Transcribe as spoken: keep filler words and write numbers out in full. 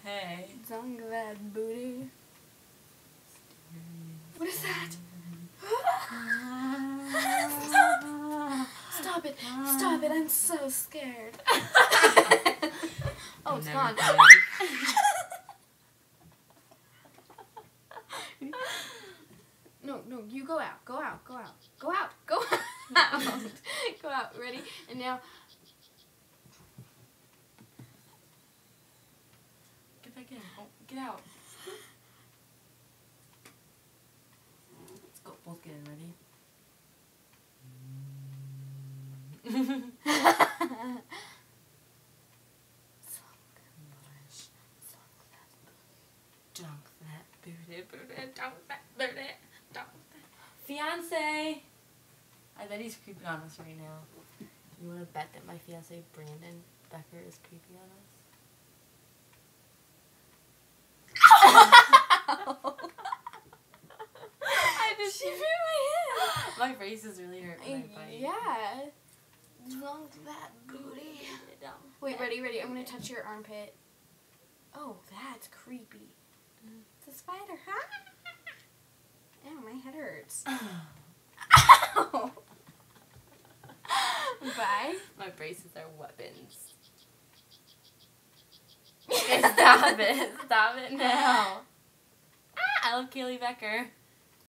Hey. Dunk that booty. What is that? Stop it. Stop it. I'm so scared. Oh, it's gone. No, no, you go out. Go out. Go out. Go out. Go out. Go out. Ready? And now... Get back in. Oh, get out. Let's go. Both get in. Ready? Dunk that booty, booty, dunk that booty, dunk that. Fiance! I bet he's creeping on us right now. You want to bet that my fiance Brandon Becker is creeping on us? I just She bit my head. My face is really hurt when I bite. Yeah. Dunk that booty. Wait, ready, ready. I'm going to touch your armpit. Oh, that's creepy. It's a spider. Ow, my head hurts. Ow. Bye. My braces are weapons. Okay, stop it. Stop it now. Ah, I love Kaylee Becker.